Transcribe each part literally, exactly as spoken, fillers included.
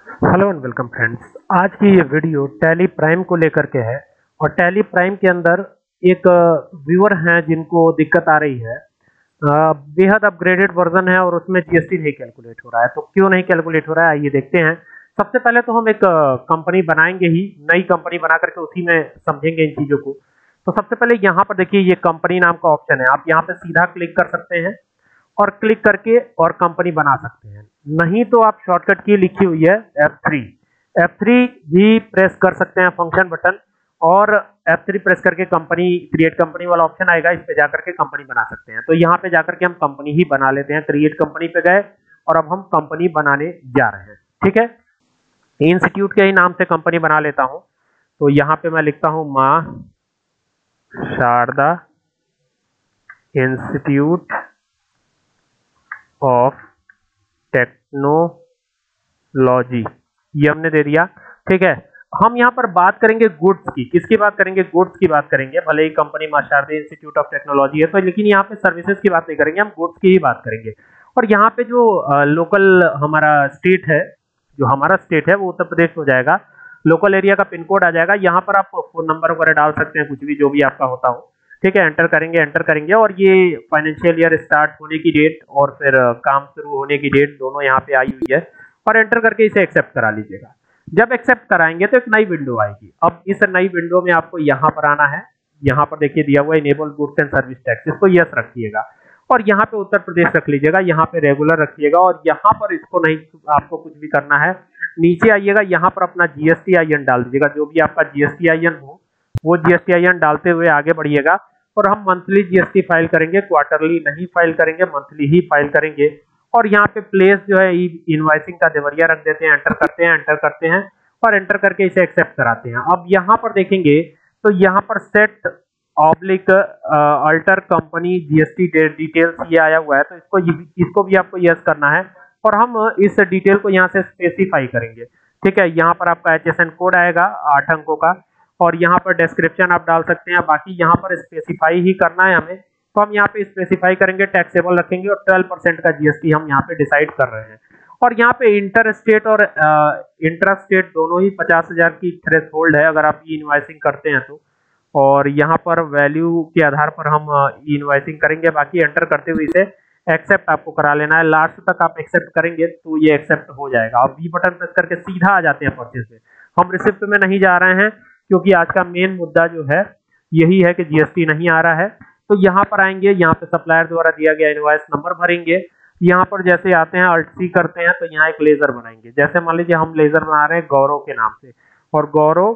Hello and welcome friends. आज की ये वीडियो टैली प्राइम को लेकर के है और टैली प्राइम के अंदर एक व्यूअर हैं जिनको दिक्कत आ रही है। अ, बेहद अपग्रेडेड वर्जन है और उसमें जीएसटी नहीं कैलकुलेट हो रहा है। तो क्यों नहीं कैलकुलेट हो रहा है आइए देखते हैं। सबसे पहले तो हम एक कंपनी बनाएंगे ही, नई कंपनी बना करके उसी में समझेंगे इन चीज़ों को। तो सबसे पहले यहाँ पर देखिए ये कंपनी नाम का ऑप्शन है, आप यहाँ पे सीधा क्लिक कर सकते हैं और क्लिक करके और कंपनी बना सकते हैं। नहीं तो आप शॉर्टकट की लिखी हुई है एफ थ्री, एफ थ्री भी प्रेस कर सकते हैं फंक्शन बटन, और एफ थ्री प्रेस करके कंपनी क्रिएट कंपनी वाला ऑप्शन आएगा, इस पे जाकर के कंपनी बना सकते हैं। तो यहाँ पे जाकर के हम कंपनी ही बना लेते हैं। क्रिएट कंपनी पे गए और अब हम कंपनी बनाने जा रहे हैं। ठीक है, इंस्टीट्यूट के ही नाम से कंपनी बना लेता हूँ। तो यहाँ पे मैं लिखता हूँ माँ शारदा इंस्टीट्यूट ऑफ टेक्नोलॉजी, ये हमने दे दिया। ठीक है, हम यहाँ पर बात करेंगे गुड्स की। किसकी बात करेंगे? गुड्स की बात करेंगे। भले ही कंपनी मां शारदा इंस्टीट्यूट ऑफ टेक्नोलॉजी है तो, लेकिन यहाँ पे सर्विसेज की बात नहीं करेंगे, हम गुड्स की ही बात करेंगे। और यहाँ पे जो लोकल हमारा स्टेट है, जो हमारा स्टेट है वो उत्तर प्रदेश हो जाएगा। लोकल एरिया का पिन कोड आ जाएगा। यहाँ पर आप फोन नंबर वगैरह डाल सकते हैं, कुछ भी जो भी आपका होता हो। ठीक है, एंटर करेंगे एंटर करेंगे और ये फाइनेंशियल ईयर स्टार्ट होने की डेट और फिर काम शुरू होने की डेट दोनों यहाँ पे आई हुई है, और एंटर करके इसे एक्सेप्ट करा लीजिएगा। जब एक्सेप्ट कराएंगे तो एक नई विंडो आएगी। अब इस नई विंडो में आपको यहाँ पर आना है। यहाँ पर देखिए दिया हुआ है enable goods and service tax, इसको यस रखिएगा और यहाँ पे उत्तर प्रदेश रख लीजिएगा, यहाँ पे रेगुलर रखिएगा और यहाँ पर इसको नहीं आपको कुछ भी करना है। नीचे आइएगा, यहाँ पर अपना जीएसटी आई एन डाल दीजिएगा, जो भी आपका जीएसटी आई एन हो वो जीएसटी आई एन डालते हुए आगे बढ़िएगा। और हम मंथली जीएसटी फाइल करेंगे, क्वार्टरली नहीं फाइल करेंगे, मंथली ही फाइल करेंगे। और यहाँ पे प्लेस जो है इनवॉइसिंग का देवरिया रख देते हैं, एंटर करते हैं एंटर करते हैं और एंटर करके इसे एक्सेप्ट कराते हैं। अब यहाँ पर देखेंगे तो यहाँ पर set oblique alter company GST details ये आया हुआ है, तो इसको इसको भी आपको यस करना है और हम इस डिटेल को यहाँ से स्पेसिफाई करेंगे। ठीक है, यहाँ पर आपका एच एस एन कोड आएगा आठ अंकों का और यहाँ पर डिस्क्रिप्शन आप डाल सकते हैं। बाकी यहाँ पर स्पेसिफाई ही करना है हमें, तो हम यहाँ पे स्पेसिफाई करेंगे, टैक्सेबल रखेंगे और ट्वेल्व परसेंट का जीएसटी हम यहाँ पे डिसाइड कर रहे हैं। और यहाँ पे इंटर स्टेट और इंट्रा स्टेट दोनों ही पचास हजार की थ्रेशोल्ड है अगर आप ई इनवॉइसिंग करते हैं तो। और यहाँ पर वैल्यू के आधार पर हम ई इनवॉइसिंग करेंगे। बाकी एंटर करते हुए इसे एक्सेप्ट आपको करा लेना है। लास्ट तक आप एक्सेप्ट करेंगे तो ये एक्सेप्ट हो जाएगा। अब बी बटन प्रेस करके सीधा आ जाते हैं परचेज में। हम रिसिप्ट में नहीं जा रहे हैं क्योंकि आज का मेन मुद्दा जो है यही है कि जीएसटी नहीं आ रहा है। तो यहाँ पर आएंगे, यहाँ पे सप्लायर द्वारा दिया गया इनवॉइस नंबर भरेंगे। यहाँ पर जैसे आते हैं अल्ट सी करते हैं तो यहाँ एक लेजर बनाएंगे। जैसे मान लीजिए हम लेजर बना रहे हैं गौरव के नाम से और गौरव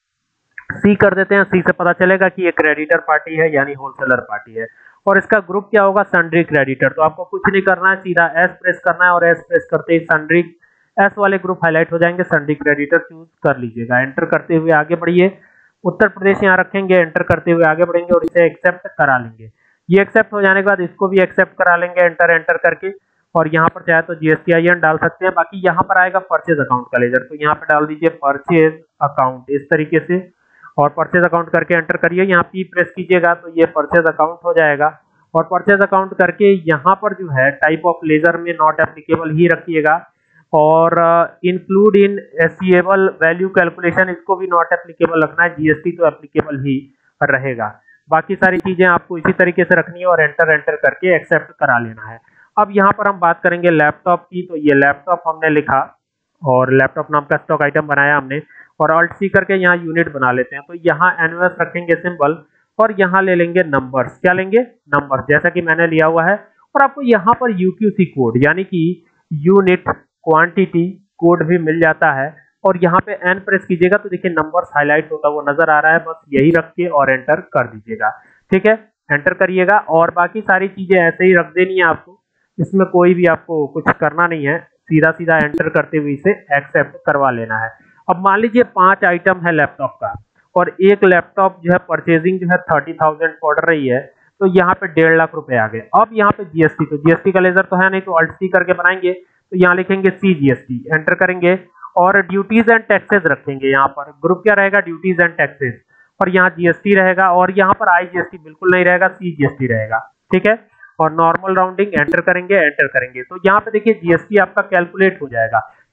सी कर देते हैं। सी से पता चलेगा कि ये क्रेडिटर पार्टी है यानी होलसेलर पार्टी है और इसका ग्रुप क्या होगा? Sundry creditor. तो आपको कुछ नहीं करना है, सीधा एस प्रेस करना है और एस प्रेस करते ही सन्ड्री एस वाले ग्रुप हाईलाइट हो जाएंगे। सन्ड्री क्रेडिटर चूज कर लीजिएगा। एंटर करते हुए आगे बढ़िए, उत्तर प्रदेश यहाँ रखेंगे, एंटर करते हुए आगे बढ़ेंगे और इसे एक्सेप्ट करा लेंगे। ये एक्सेप्ट हो जाने के बाद इसको भी एक्सेप्ट करा लेंगे एंटर एंटर करके। और यहाँ पर चाहे तो जीएसटी आई एन डाल सकते हैं। बाकी यहाँ पर आएगा परचेज अकाउंट का लेजर, तो यहाँ पे डाल दीजिए परचेज अकाउंट इस तरीके से और परचेज अकाउंट करके एंटर करिए। यहाँ पी प्रेस कीजिएगा तो ये परचेज अकाउंट हो जाएगा। और परचेज अकाउंट करके यहाँ पर जो है टाइप ऑफ लेजर में नॉट एप्लीकेबल ही रखिएगा और include in assessable value calculation इसको भी नॉट एप्लीकेबल रखना है। जीएसटी तो एप्लीकेबल ही रहेगा। बाकी सारी चीजें आपको इसी तरीके से रखनी है और एंटर एंटर करके एक्सेप्ट करा लेना है। अब यहाँ पर हम बात करेंगे लैपटॉप की। तो ये लैपटॉप हमने लिखा और लैपटॉप नाम का स्टॉक आइटम बनाया हमने और अल्ट सी करके यहाँ यूनिट बना लेते हैं। तो यहाँ एनवेस रखेंगे सिंबल और यहाँ ले लेंगे नंबर्स। क्या लेंगे? नंबर्स, जैसा कि मैंने लिया हुआ है। और आपको यहाँ पर यूक्यूसी कोड यानी कि यूनिट क्वांटिटी कोड भी मिल जाता है और यहाँ पे एन प्रेस कीजिएगा तो देखिए नंबर्स हाईलाइट होता हुआ नजर आ रहा है। बस यही रख के और एंटर कर दीजिएगा। ठीक है, एंटर करिएगा और बाकी सारी चीजें ऐसे ही रख देनी है आपको, इसमें कोई भी आपको कुछ करना नहीं है। सीधा सीधा एंटर करते हुए इसे एक्सेप्ट करवा लेना है। अब मान लीजिए पांच आइटम है लैपटॉप का और एक लैपटॉप जो है परचेजिंग जो है थर्टी थाउजेंड पड़ रही है, तो यहाँ पे डेढ़ लाख रुपए आ गए। अब यहाँ पे जीएसटी, तो जीएसटी का लेजर तो है नहीं, तो अल्ट सी करके बनाएंगे। तो यहाँ लिखेंगे सी जीएसटी, एंटर करेंगे और ड्यूटीज एंड टैक्सेस रखेंगे। यहाँ पर ग्रुप क्या रहेगा? Duties and taxes. और यहाँ जीएसटी रहेगा और यहाँ पर आई जीएसटी बिल्कुल नहीं रहेगा, सी जीएसटी रहेगा। ठीक है, और नॉर्मल राउंडिंग एंटर करेंगे एंटर करेंगे तो यहाँ पे देखिए जीएसटी आपका कैलकुलेट हो जाएगा।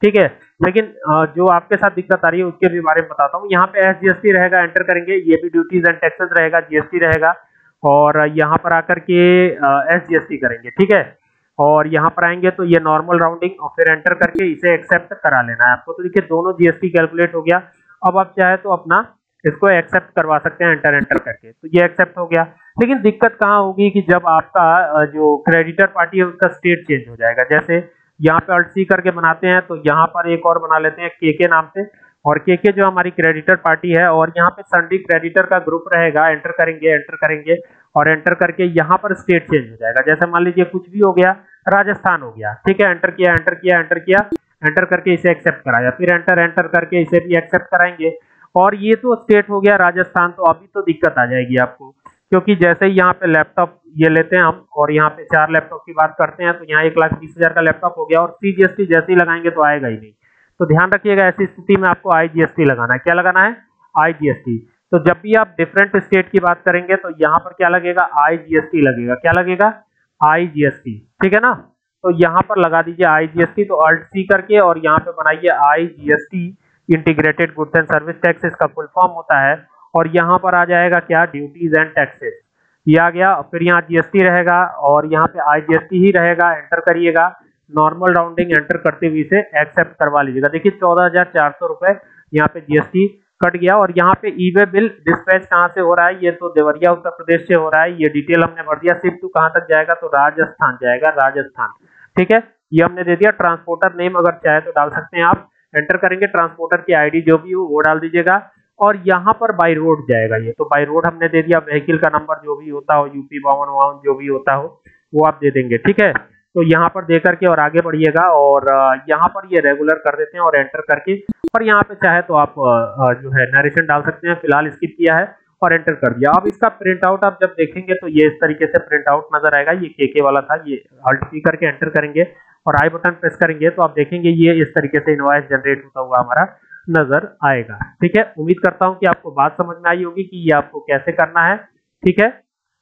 ठीक है। लेकिन जो आपके साथ दिक्कत आ रही है उसके भी बारे में बताता हूँ। यहाँ पे एस जी एस टी रहेगा, एंटर करेंगे, ये भी ड्यूटीज एंड टैक्सेस रहेगा, जीएसटी रहेगा, और यहाँ पर आकर के एस जी एस टी करेंगे, ठीक है। और यहाँ पर आएंगे तो ये नॉर्मल राउंडिंग, और फिर एंटर करके इसे एक्सेप्ट करा लेना है आपको। तो देखिए दोनों जीएसटी कैलकुलेट हो गया। अब आप चाहे तो अपना इसको एक्सेप्ट करवा सकते हैं एंटर एंटर करके, तो ये एक्सेप्ट हो गया। लेकिन दिक्कत कहाँ होगी कि जब आपका जो क्रेडिटर पार्टी है उसका स्टेट चेंज हो जाएगा। जैसे यहाँ पे अल्ट सी करके बनाते हैं, तो यहाँ पर एक और बना लेते हैं केके नाम से, और केके जो हमारी क्रेडिटर पार्टी है, और यहाँ पे सन्डी क्रेडिटर का ग्रुप रहेगा। एंटर करेंगे, एंटर करेंगे, और एंटर करके यहाँ पर स्टेट चेंज हो जाएगा। जैसे मान लीजिए कुछ भी हो गया, राजस्थान हो गया, ठीक है। एंटर किया, एंटर किया, एंटर किया, एंटर करके इसे एक्सेप्ट कराया, फिर एंटर एंटर करके इसे भी एक्सेप्ट कराएंगे, और ये तो स्टेट हो गया राजस्थान। तो अभी तो दिक्कत आ जाएगी आपको, क्योंकि जैसे ही यहाँ पे लैपटॉप ये लेते हैं हम, और यहाँ पे चार लैपटॉप की बात करते हैं, तो यहाँ एक लाख बीस हजार का लैपटॉप हो गया, और सीजीएसटी जैसे ही लगाएंगे तो आएगा ही नहीं। तो ध्यान रखिएगा, ऐसी स्थिति में आपको आईजीएसटी लगाना है। क्या लगाना है? आईजीएसटी। तो जब भी आप डिफरेंट स्टेट की बात करेंगे तो यहाँ पर क्या लगेगा? आईजीएसटी लगेगा। क्या लगेगा? आईजीएसटी, ठीक है ना। तो यहाँ पर लगा दीजिए आईजीएसटी, तो अल्ट सी करके और यहाँ पे बनाइए IGST, integrated goods and service tax इसका फुल फॉर्म होता है। और यहाँ पर आ जाएगा क्या? ड्यूटीज एंड टैक्सेस, ये आ गया। फिर यहाँ जीएसटी रहेगा, और यहाँ पे आईजीएसटी ही रहेगा। एंटर करिएगा, नॉर्मल राउंडिंग एंटर करते हुए इसे एक्सेप्ट करवा लीजिएगा। देखिए चौदह हजार चार सौ रुपए यहाँ पे जीएसटी कट गया। और यहाँ पे ई वे बिल डिस्पैच कहाँ से हो रहा है? ये तो देवरिया उत्तर प्रदेश से हो रहा है। ये डिटेल हमने भर दिया। शिफ्ट टू कहाँ तक जाएगा? तो राजस्थान जाएगा, राजस्थान, ठीक है। ये हमने दे दिया। ट्रांसपोर्टर नेम अगर चाहे तो डाल सकते हैं आप। एंटर करेंगे, ट्रांसपोर्टर की आईडी जो भी हो वो डाल दीजिएगा। और यहाँ पर बाई रोड जाएगा ये, तो बाई रोड हमने दे दिया। व्हीकल का नंबर जो भी होता हो, यूपी बावन वावन जो भी होता हो वो आप दे देंगे, ठीक है। तो यहाँ पर दे करके और आगे बढ़िएगा, और यहाँ पर ये रेगुलर कर देते हैं और एंटर करके, और यहाँ पे चाहे तो आप जो है नरेशन डाल सकते हैं। फिलहाल स्किप किया है और एंटर कर दिया। अब इसका प्रिंट आउट आप जब देखेंगे तो ये इस तरीके से प्रिंट आउट नजर आएगा। ये केके वाला था, ये अल्ट पी करके एंटर करेंगे और आई बटन प्रेस करेंगे तो आप देखेंगे ये इस तरीके से इनवॉइस जनरेट होता हुआ हमारा नजर आएगा, ठीक है। उम्मीद करता हूं कि आपको बात समझ में आई होगी कि ये आपको कैसे करना है, ठीक है।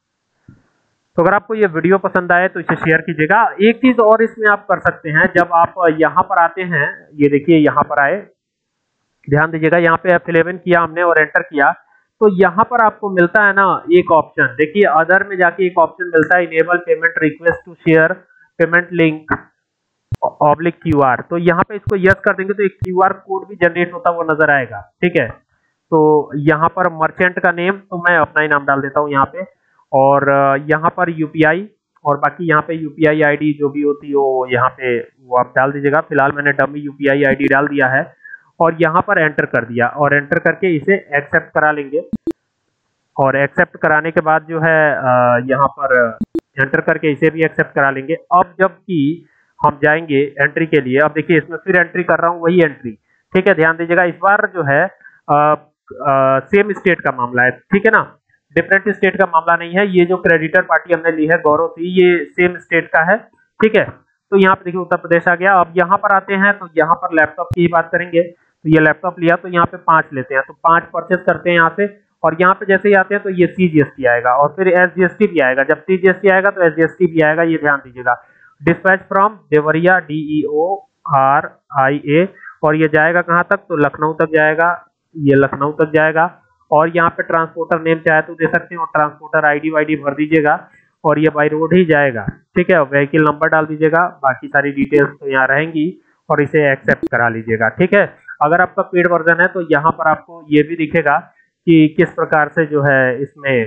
तो अगर आपको ये वीडियो पसंद आए तो इसे शेयर कीजिएगा। एक चीज और इसमें आप कर सकते हैं, जब आप यहाँ पर आते हैं, ये देखिए यहाँ पर आए, ध्यान दीजिएगा, यहाँ पे एफ इलेवन किया हमने और एंटर किया, तो यहाँ पर आपको मिलता है ना एक ऑप्शन, देखिए अदर में जाके एक ऑप्शन मिलता है, enable payment request to share payment link oblique QR. तो यहाँ पे इसको यस कर देंगे तो एक क्यूआर कोड भी जनरेट होता हुआ नजर आएगा, ठीक है। तो यहाँ पर मर्चेंट का नेम तो मैं अपना ही नाम डाल देता हूँ यहाँ पे, और यहाँ पर यूपीआई, और बाकी यहाँ पे यूपीआई आईडी जो भी होती हो यहाँ पे वो आप डाल दीजिएगा। फिलहाल मैंने डमी यूपीआई आईडी डाल दिया है और यहाँ पर एंटर कर दिया, और एंटर करके इसे एक्सेप्ट करा लेंगे। और एक्सेप्ट कराने के बाद जो है यहाँ पर एंटर करके इसे भी एक्सेप्ट करा लेंगे। अब जबकि हम जाएंगे एंट्री के लिए, अब देखिए इसमें फिर एंट्री कर रहा हूँ, वही एंट्री, ठीक है। ध्यान दीजिएगा, इस बार जो है आ, आ, सेम स्टेट का मामला है, ठीक है ना, डिफरेंट स्टेट का मामला नहीं है। ये जो क्रेडिटर पार्टी हमने ली है गौरव सी, ये सेम स्टेट का है, ठीक है। तो यहाँ पे देखिए उत्तर प्रदेश आ गया। अब यहाँ पर आते हैं तो यहाँ पर लैपटॉप की बात करेंगे, तो ये लैपटॉप लिया तो यहाँ पे पांच लेते हैं, तो पांच परचेस करते हैं यहाँ से, और यहाँ पे जैसे ही आते हैं तो ये सीजीएसटी आएगा और फिर एसजीएसटी भी आएगा। जब सीजीएसटी आएगा तो एसजीएसटी भी आएगा, ये ध्यान दीजिएगा। Dispatch from Deoria D E O R I A, और ये जाएगा कहाँ तक? तो लखनऊ तक जाएगा, ये लखनऊ तक जाएगा। और यहाँ पे ट्रांसपोर्टर नेम चाहे तो दे सकते हैं, और ट्रांसपोर्टर आईडी वाईडी भर दीजिएगा, और ये बाई रोड ही जाएगा, ठीक है। व्हीकल नंबर डाल दीजिएगा, बाकी सारी डिटेल्स तो यहाँ रहेंगी, और इसे एक्सेप्ट करा लीजिएगा, ठीक है। अगर आपका पेड वर्जन है तो यहाँ पर आपको ये भी दिखेगा कि किस प्रकार से जो है इसमें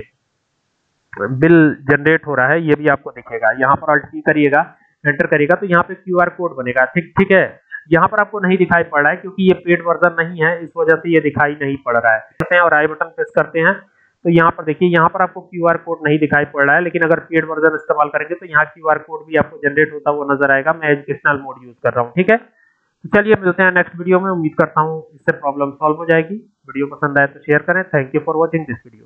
बिल जनरेट हो रहा है, ये भी आपको दिखेगा। यहाँ पर अल्ट की करिएगा, एंटर करिएगा, तो यहाँ पे क्यूआर कोड बनेगा, ठीक ठीक है। यहाँ पर आपको नहीं दिखाई पड़ रहा है क्योंकि ये पेड वर्जन नहीं है, इस वजह से ये दिखाई नहीं पड़ रहा है। करते हैं और आई बटन प्रेस करते हैं तो यहाँ पर देखिए, यहाँ पर आपको क्यूआर कोड नहीं दिखाई पड़ रहा है, लेकिन अगर पेड वर्जन इस्तेमाल करेंगे तो यहाँ क्यूआर कोड भी आपको जनरेट होता हुआ नजर आएगा। मैं एजुकेशनल मोड यूज कर रहा हूँ, ठीक है। तो चलिए मिलते हैं नेक्स्ट वीडियो में। उम्मीद करता हूँ इससे प्रॉब्लम सॉल्व हो जाएगी। वीडियो पसंद आए तो शेयर करें। Thank you for watching this video.